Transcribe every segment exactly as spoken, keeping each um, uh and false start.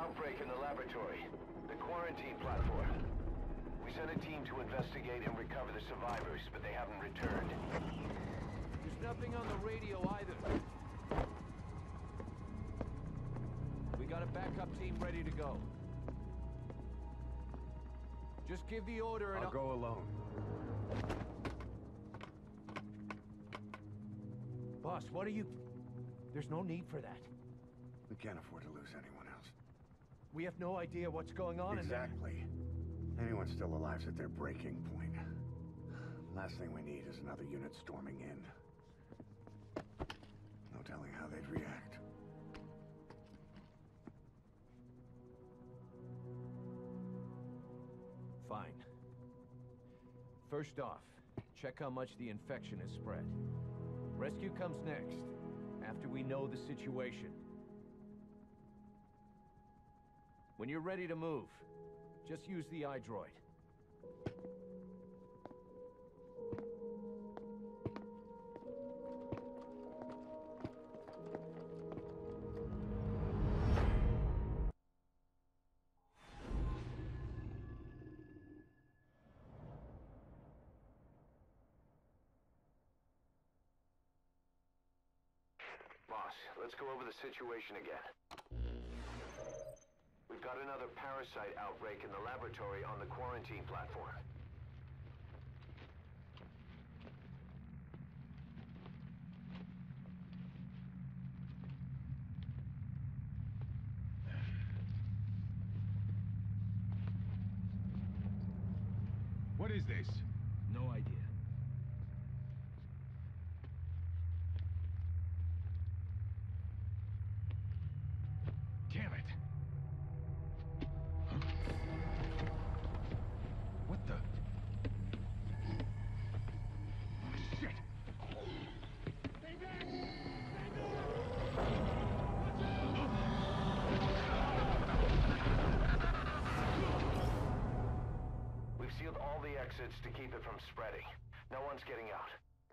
outbreak in the laboratory, the quarantine platform. We sent a team to investigate and recover the survivors, but they haven't returned. There's nothing on the radio either. We got a backup team ready to go. Just give the order and I'll go alone. Boss, what are you... There's no need for that. We can't afford to lose anyone else. We have no idea what's going on Exactly. Anyone still alive's at their breaking point. Last thing we need is another unit storming in. No telling how they'd react. Fine. First off, check how much the infection has spread. Rescue comes next, after we know the situation. When you're ready to move, just use the iDroid. Boss, let's go over the situation again. We've got another parasite outbreak in the laboratory on the quarantine platform. What is this? No idea. Damn it! Huh? What the? Shit! Stay back! Stay back! We've sealed all the exits to keep it from spreading. No one's getting out.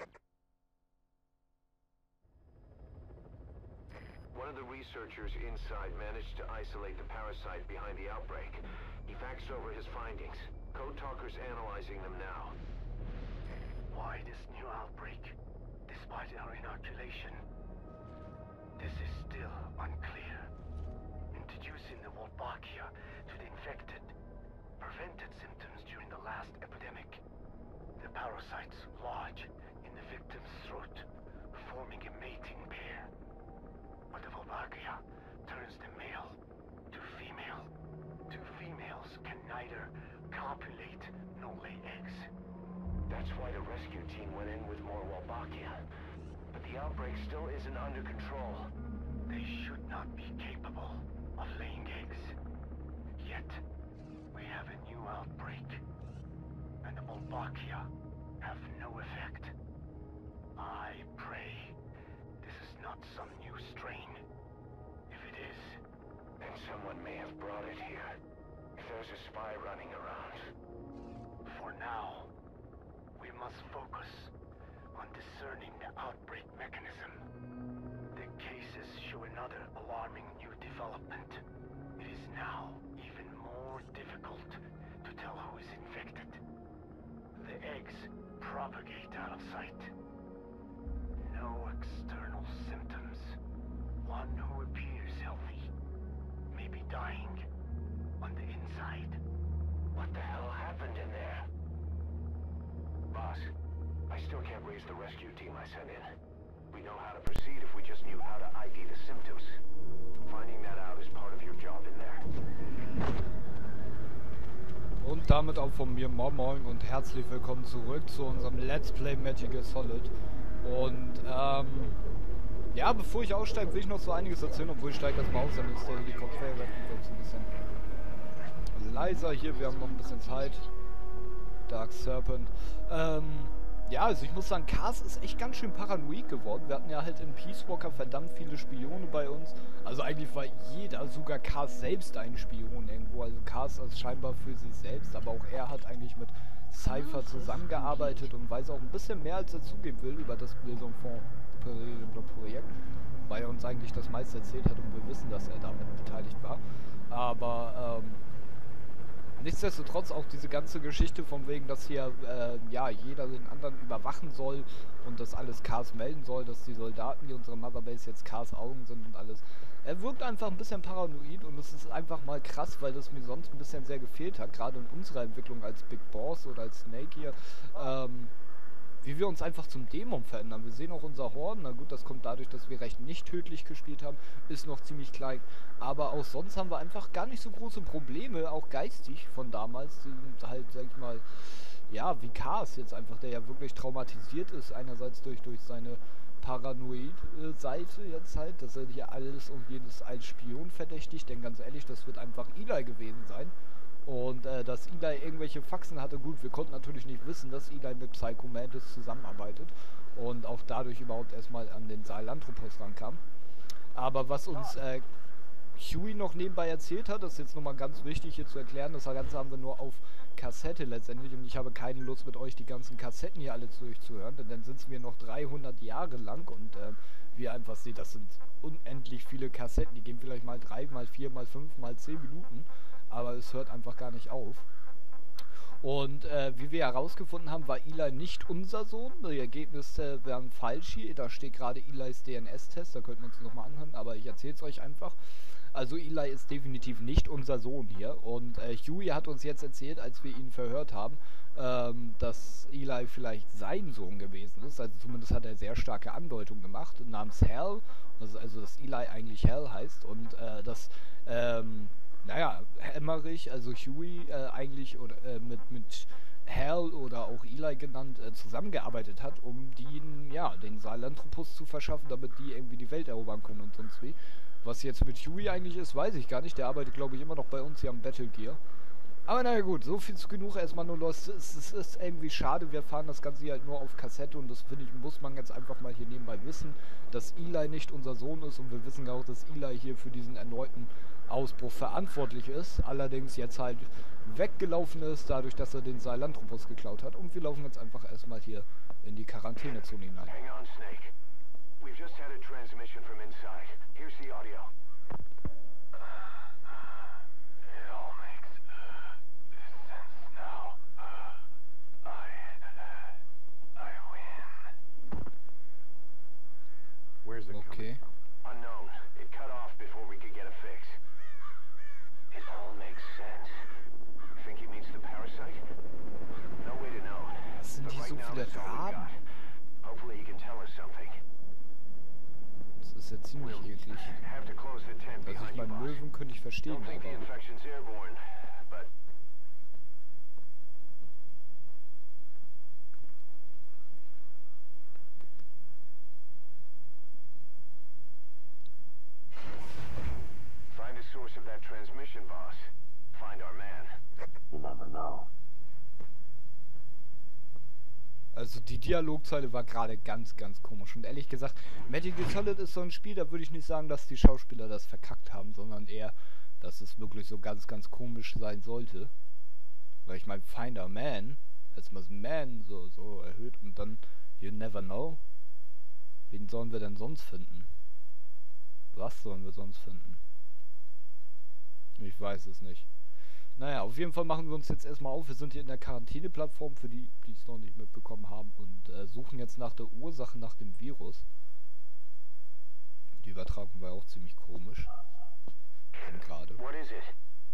One of the researchers inside managed to isolate the parasite behind the outbreak. He faxed over his findings. Code Talker's analyzing them now. Why this new outbreak, despite our inoculation? This is still unclear. Introducing the Wolbachia to the infected prevented symptoms during the last epidemic. The parasites lodge in the victim's throat, forming a mating pair. But the Wolbachia turns the male to female. Two females can neither copulate nor lay eggs. That's why the rescue team went in with more Wolbachia. But the outbreak still isn't under control. They should not be capable of laying eggs. Yet, we have a new outbreak. And the Wolbachia have no effect. I pray this is not some new strain. If it is, then someone may have brought it here. If there's a spy running around. For now, we must focus on discerning the outbreak mechanism. The cases show another alarming new development. It is now even more difficult to tell who is infected. The eggs propagate out of sight. No external symptoms. One who appears healthy may be dying on the inside. What the hell happened in there? Boss, I still can't raise the rescue team I sent in. We know how to proceed if we just knew how to I D the symptoms. Finding that out is part of your job in there. Und damit auch von mir Moin Moin und herzlich willkommen zurück zu unserem Let's Play Metal Gear Solid. Und ähm, ja, bevor ich aussteige, will ich noch so einiges erzählen, obwohl ich steige erstmal aus, dann ist der Helikopter wird ein bisschen leiser hier, wir haben noch ein bisschen Zeit. Dark Serpent. Ähm, ja, also ich muss sagen, Kars ist echt ganz schön paranoid geworden. Wir hatten ja halt in Peace Walker verdammt viele Spione bei uns. Also eigentlich war jeder, sogar Kars selbst ein Spion irgendwo. Also Kars ist scheinbar für sich selbst, aber auch er hat eigentlich mit Cypher zusammengearbeitet und weiß auch ein bisschen mehr, als er zugeben will über das Bildung von Projekt, weil er uns eigentlich das meiste erzählt hat und wir wissen, dass er damit beteiligt war. Aber ähm, nichtsdestotrotz auch diese ganze Geschichte von wegen, dass hier äh, ja jeder den anderen überwachen soll und das alles Kars melden soll, dass die Soldaten, die unsere Motherbase jetzt Kars Augen sind und alles. Er wirkt einfach ein bisschen paranoid und es ist einfach mal krass, weil das mir sonst ein bisschen sehr gefehlt hat, gerade in unserer Entwicklung als Big Boss oder als Snake hier, ähm, wie wir uns einfach zum Dämon verändern. Wir sehen auch unser Horn, na gut, das kommt dadurch, dass wir recht nicht tödlich gespielt haben, ist noch ziemlich klein, aber auch sonst haben wir einfach gar nicht so große Probleme, auch geistig von damals, die sind halt, sag ich mal, ja, wie Kars jetzt einfach, der ja wirklich traumatisiert ist, einerseits durch, durch seine Paranoid-Seite jetzt halt, dass er hier alles und jedes als Spion verdächtigt, denn ganz ehrlich, das wird einfach Eli gewesen sein. Und äh, dass Eli irgendwelche Faxen hatte, gut, wir konnten natürlich nicht wissen, dass Eli mit Psycho Mantis zusammenarbeitet und auch dadurch überhaupt erstmal an den Sahelanthropos rankam. Aber was uns äh, Huey noch nebenbei erzählt hat, das ist jetzt nochmal ganz wichtig hier zu erklären, das Ganze haben wir nur auf Kassette letztendlich und ich habe keine Lust mit euch die ganzen Kassetten hier alle durchzuhören, denn dann sitzen wir noch dreihundert Jahre lang und äh, wie ihr einfach seht, das sind unendlich viele Kassetten, die gehen vielleicht mal drei, mal vier, mal fünf, mal zehn Minuten, aber es hört einfach gar nicht auf. Und äh, wie wir herausgefunden haben, war Eli nicht unser Sohn. Die Ergebnisse wären falsch hier. Da steht gerade Elis D N S-Test, da könnten wir uns nochmal anhören, aber ich erzähle es euch einfach. Also Eli ist definitiv nicht unser Sohn hier. Und äh, Huey hat uns jetzt erzählt, als wir ihn verhört haben, ähm, dass Eli vielleicht sein Sohn gewesen ist. Also zumindest hat er sehr starke Andeutungen gemacht, namens Hal. Also, also dass Eli eigentlich Hal heißt. Und äh, dass... Ähm, naja, Emmerich, also Huey, äh, eigentlich oder äh, mit, mit Hal oder auch Eli genannt, äh, zusammengearbeitet hat, um den, ja, den Sahelanthropos zu verschaffen, damit die irgendwie die Welt erobern können und sonst wie. Was jetzt mit Huey eigentlich ist, weiß ich gar nicht. Der arbeitet, glaube ich, immer noch bei uns hier am Battle Gear. Aber naja gut, so viel zu genug erstmal nur los. Es, es ist irgendwie schade, wir fahren das Ganze hier halt nur auf Kassette und das finde ich, muss man jetzt einfach mal hier nebenbei wissen, dass Eli nicht unser Sohn ist und wir wissen auch, dass Eli hier für diesen erneuten Ausbruch verantwortlich ist, allerdings jetzt halt weggelaufen ist, dadurch, dass er den Sahelanthropos geklaut hat und wir laufen jetzt einfach erstmal hier in die Quarantänezone hinein. Hang on, Snake. We've just had a transmission from inside. Here's the audio. It all makes uh, sense now. Uh, I... Uh, I win. Where's it Okay. coming from? Unknown. It cut off before we could get a fix. It all makes sense. Think he means the parasite? No way to know. Was sind But hier right so now, viele that's all we Raben? got. Hopefully he can tell us something. Das ist ja ziemlich We'll eklig. have to close the tent Also ich behind you, meine, boss. Möwen könnte ich verstehen, Don't think the aber... infection's airborne, but find the source of that transmission, boss. Find our man. You never know. Also die Dialogzeile war gerade ganz, ganz komisch. Und ehrlich gesagt, Metal Gear Solid ist so ein Spiel, da würde ich nicht sagen, dass die Schauspieler das verkackt haben, sondern eher, dass es wirklich so ganz, ganz komisch sein sollte. Weil ich meine, Find a Man, erstmal das Man so, so erhöht und dann You never know. Wen sollen wir denn sonst finden? Was sollen wir sonst finden? Ich weiß es nicht. Naja, auf jeden Fall machen wir uns jetzt erstmal auf. Wir sind hier in der Quarantäneplattform, für die, die es noch nicht mitbekommen haben, und äh, suchen jetzt nach der Ursache, nach dem Virus. Die Übertragung war auch ziemlich komisch. Und gerade. What is it?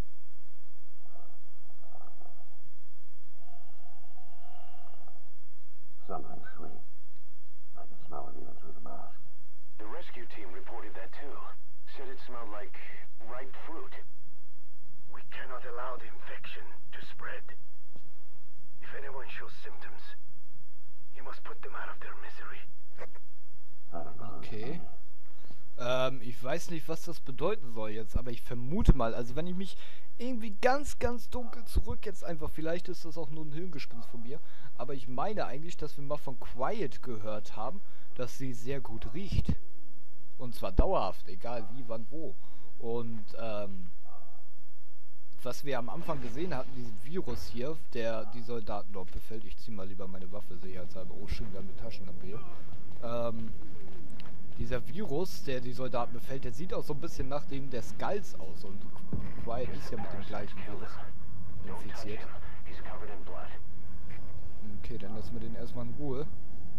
Something sweet. I can smell it even through the mask. The rescue team reported that too. Said it smelled like ripe fruit. We cannot allow the infection to spread. If anyone shows symptoms, you must put them out of their misery. That includes Okay. me. Ähm, ich weiß nicht, was das bedeuten soll jetzt, aber ich vermute mal, also wenn ich mich irgendwie ganz, ganz dunkel zurück jetzt einfach, vielleicht ist das auch nur ein Hirngespinst von mir, aber ich meine eigentlich, dass wir mal von Quiet gehört haben, dass sie sehr gut riecht. Und zwar dauerhaft, egal wie, wann, wo. Und, ähm, was wir am Anfang gesehen hatten, diesen Virus hier, der die Soldaten dort befällt. Ich zieh mal lieber meine Waffe sicherheitshalber. Oh, schön, wir haben eine Taschenlampe hier. Ähm, Dieser Virus, der die Soldaten befällt, der sieht auch so ein bisschen nach dem der Skulls aus. Und Quiet ist ja mit dem gleichen Virus infiziert. He's covered in blood. Okay, dann lassen wir den erstmal in Ruhe.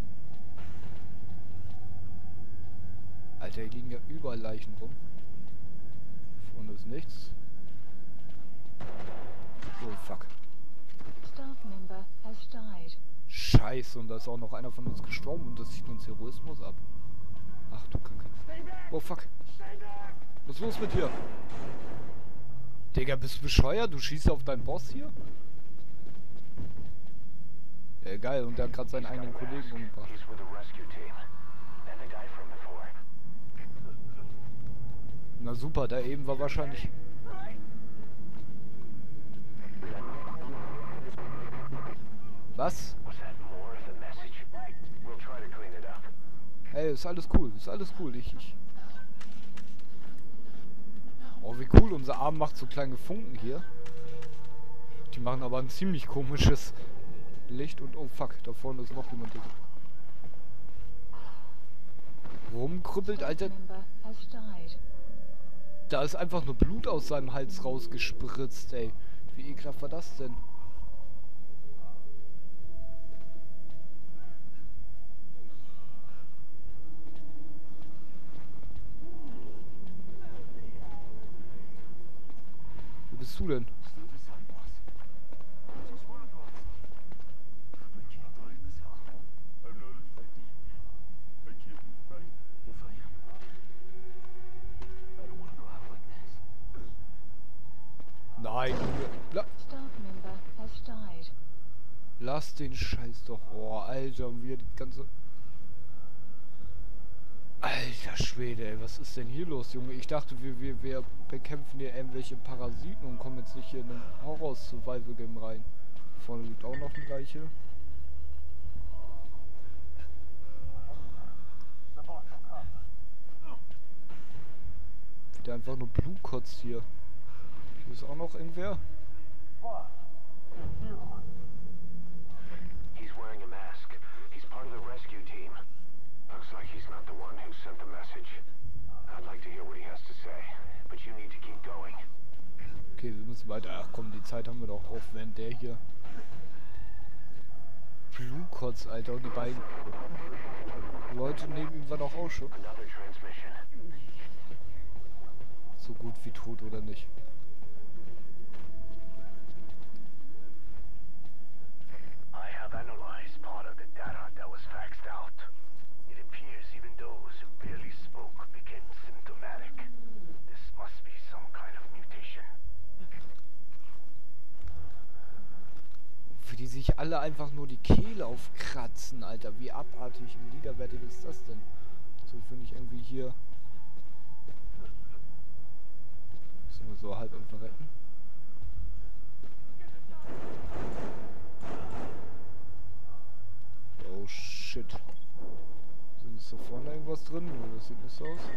Alter, hier liegen ja überall Leichen rum. Vorne ist nichts. Oh, fuck. Staff member has died. Scheiße, und da ist auch noch einer von uns gestorben und das zieht uns Heroismus ab. Ach du Kacke. Oh, fuck. Was ist los mit dir? Digga, bist du bescheuert? Du schießt auf deinen Boss hier? Ja, geil, und der hat gerade seinen eigenen Kollegen umgebracht. He's with the rescue team. And they died from before. Na super, da eben war wahrscheinlich... Was? Was that more of the message? We'll try to clean it up. Ey, ist alles cool, ist alles cool. Ich, ich... Oh, wie cool, unser Arm macht so kleine Funken hier. Die machen aber ein ziemlich komisches Licht und oh fuck, da vorne ist noch jemand, der rumkrüppelt, Alter. Member has died. Da ist einfach nur Blut aus seinem Hals rausgespritzt, ey. Wie ekelhaft war das denn? Wo bist du denn? Nein, La Staff member has died. lass den Scheiß doch. Oh, Alter, und wir die ganze... Alter Schwede, ey, was ist denn hier los, Junge? Ich dachte, wir, wir, wir bekämpfen hier irgendwelche Parasiten und kommen jetzt nicht hier in ein Horror-Survival-Game rein. Vorne liegt auch noch eine Leiche. Wieder einfach nur Blut kotzt hier. Hier ist auch noch irgendwer. He's wearing a mask. He's part of the rescue team. Looks like he's not the one who sent the message. I'd like to hear what he has to say, but you need to keep going. Okay, wir müssen weiter. Ach komm, die Zeit haben wir doch auch, wenn der hier Blut kotzt, Alter. Und die beiden Leute neben ihm waren doch auch schon Another transmission. so gut wie tot, oder nicht? I have analyzed part of the data that was faxed out. It appears even those who barely spoke became symptomatic. This must be some kind of mutation. Für die sich alle einfach nur die Kehle aufkratzen, Alter. Wie abartig und widerwärtig ist das denn? So finde ich irgendwie hier... Müssen wir so halb am Verrecken. Oh shit. Sind ist da vorne irgendwas drin? Nee, das sieht nicht so aus.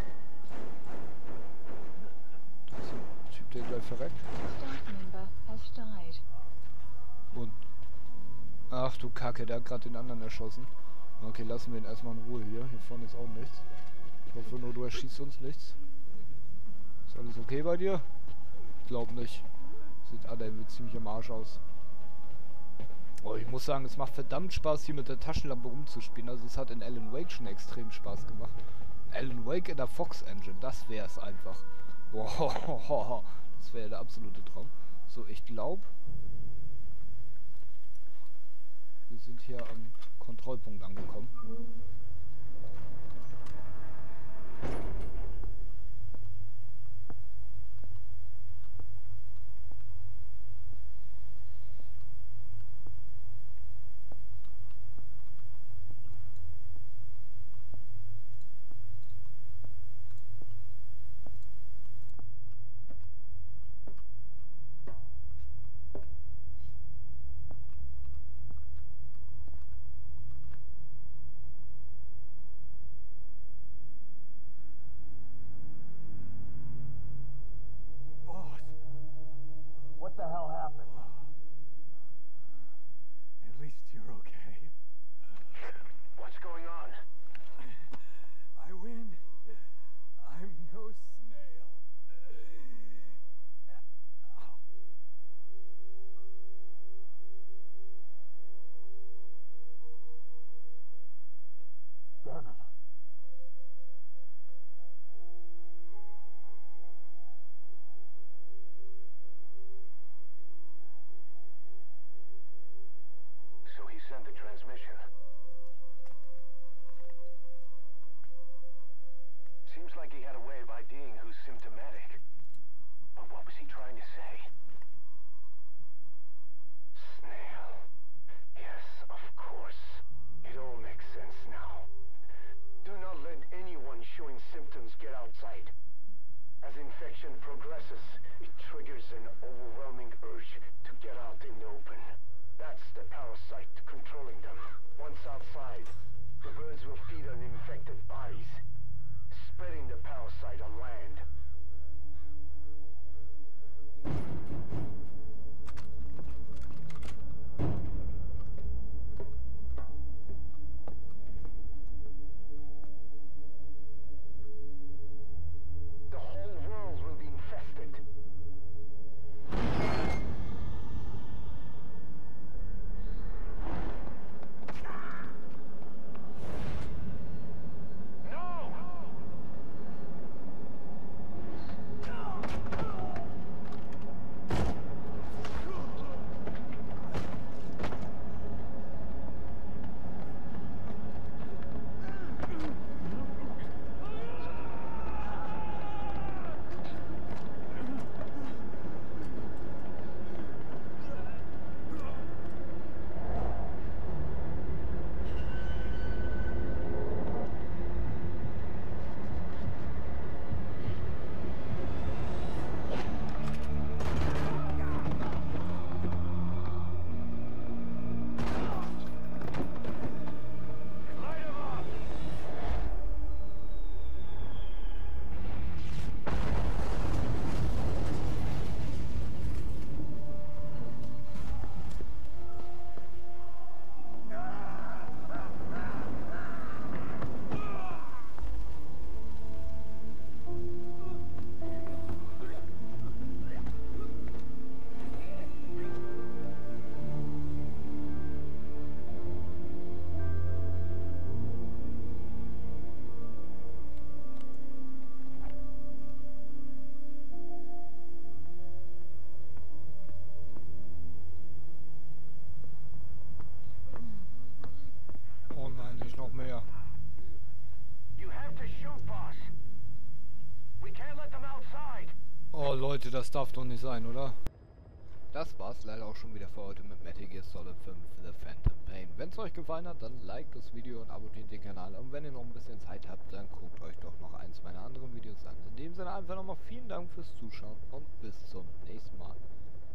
Da ist ein Typ, der gleich verreckt. Staff member has died. Und... Ach du Kacke, der hat gerade den anderen erschossen. Okay, lassen wir ihn erstmal in Ruhe hier. Hier vorne ist auch nichts. Ich hoffe nur, du erschießt uns nichts. Ist alles okay bei dir? Ich glaub nicht. Sieht alle irgendwie ziemlich am Arsch aus. Oh, ich muss sagen, es macht verdammt Spaß, hier mit der Taschenlampe rumzuspielen. Also es hat in Alan Wake schon extrem Spaß gemacht. Alan Wake in der Fox Engine, das wäre es einfach. Wow, das wäre der absolute Traum. So, ich glaube... Wir sind hier am Kontrollpunkt angekommen. What the hell happened? At least you're okay. What's going on? I I win. I'm no snail. Damn it. So he sent the transmission. Seems like he had a way of IDing who's symptomatic. But what was he trying to say? Snail. Yes, of course. It all makes sense now. Do not let anyone showing symptoms get outside. As infection progresses, it triggers an overwhelming urge to get out in the open. That's the parasite controlling them. Once outside, the birds will feed on infected bodies, spreading the parasite on land. The whole world will be infested. No! Light him up! Oh nein, nicht noch mehr. You have to shoot, boss. We can't let them outside. Oh Leute, das darf doch nicht sein, oder? Das war's leider auch schon wieder für heute mit Metal Gear Solid fünf The Phantom Pain. Wenn es euch gefallen hat, dann liked das Video und abonniert den Kanal. Und wenn ihr noch ein bisschen Zeit habt, dann guckt euch doch noch eins meiner anderen Videos an. In dem Sinne einfach nochmal vielen Dank fürs Zuschauen und bis zum nächsten Mal.